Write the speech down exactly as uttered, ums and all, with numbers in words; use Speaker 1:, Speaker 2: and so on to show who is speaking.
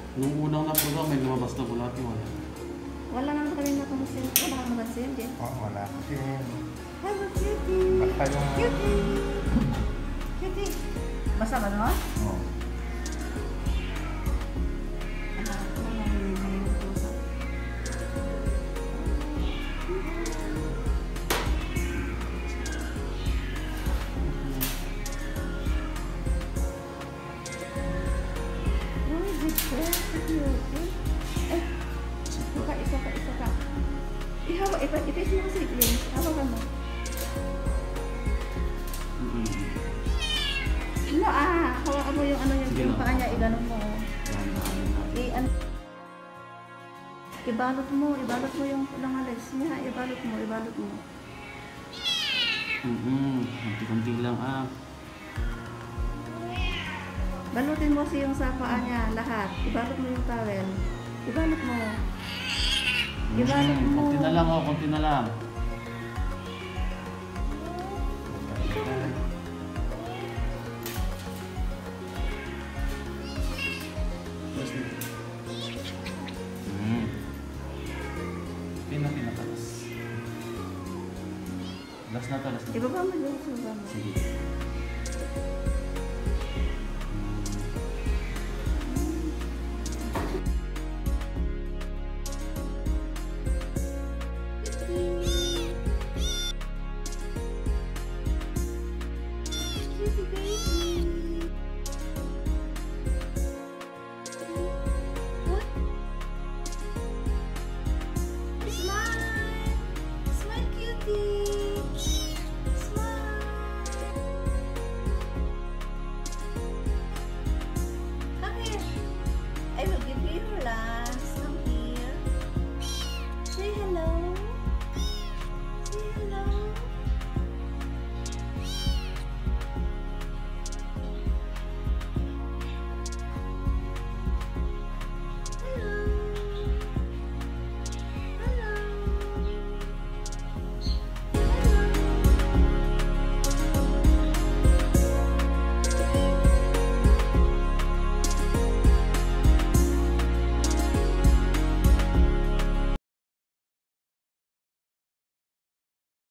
Speaker 1: Nung unang na po daw, may lumabas na bulati, wala.
Speaker 2: Wala naman kami nakamusin. Wala kang napansin, Jen.
Speaker 3: Oo, wala. Kasi
Speaker 2: Hello, cutie!
Speaker 3: basta yung...
Speaker 2: Cutie! Cutie! Basa ba naman?
Speaker 3: Oo.
Speaker 2: Ano, ano, may may pusa. Oh, good girl. Cute. Eh, isa ka, isa ka, isa ka. Ihawa, ipa, ipis mo kasi, Lynn. Hawakan mo.
Speaker 1: Mm-hmm.
Speaker 2: No, ah, hawakan mo yung ano yung,
Speaker 1: Sige
Speaker 2: yung
Speaker 1: lang.
Speaker 2: paa niya, iganon mo.
Speaker 1: Yan, nakain natin.
Speaker 2: I, ano, ibalot mo, ibalot mo yung mga legs niya, ibalot mo, ibalot mo.
Speaker 1: Mm-hmm. Kunti-kunti lang, ah.
Speaker 2: Balutin mo si yung sa paa niya, lahat. Ibalot mo yung towel. Ibalot mo. Ibalot
Speaker 1: Mm-hmm.
Speaker 2: mo.
Speaker 1: Kunti na lang, oh. Kunti na lang. Mm. Pina, pinatalas. Last na to, last na to.
Speaker 2: Ibaba mo dyan, ibaba mo.
Speaker 1: Sige.